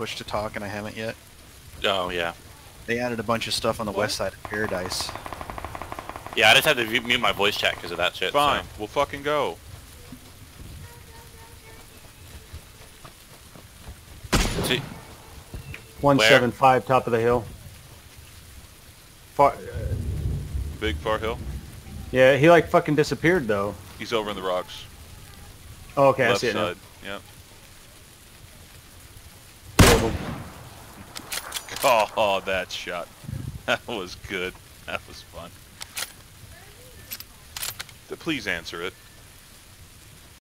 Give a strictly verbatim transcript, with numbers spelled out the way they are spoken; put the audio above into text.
push to talk and I haven't yet. Oh, yeah. They added a bunch of stuff on the What? west side of Paradise. Yeah, I just had to mute my voice chat because of that shit. Fine, So. we'll fucking go. See, one seven five, top of the hill. Far, uh, Big Far Hill. yeah, he like fucking disappeared though. He's over in the rocks. Oh, okay, Left I see it now. side. Yep. Killed him. Oh, that shot. That was good. That was fun. Please answer it.